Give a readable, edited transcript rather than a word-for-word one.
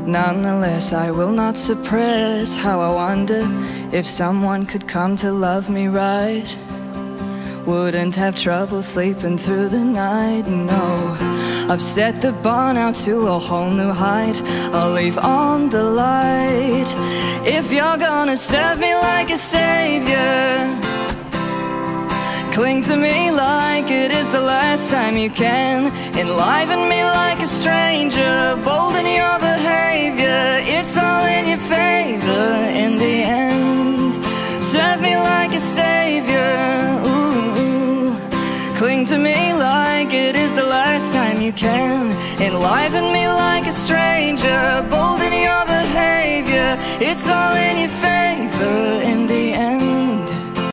Nonetheless, I will not suppress how I wonder if someone could come to love me right. Wouldn't have trouble sleeping through the night, no. I've set the bar now to a whole new height. I'll leave on the light. If you're gonna serve me like a savior, cling to me like it is the last time you can. Enliven me like a stranger, bold in your behavior. It's all in your favor in the end. Serve me like a savior, ooh. Cling to me like it is the last time you can. Enliven me like a stranger, bold in your behavior. It's all in your favor in the end.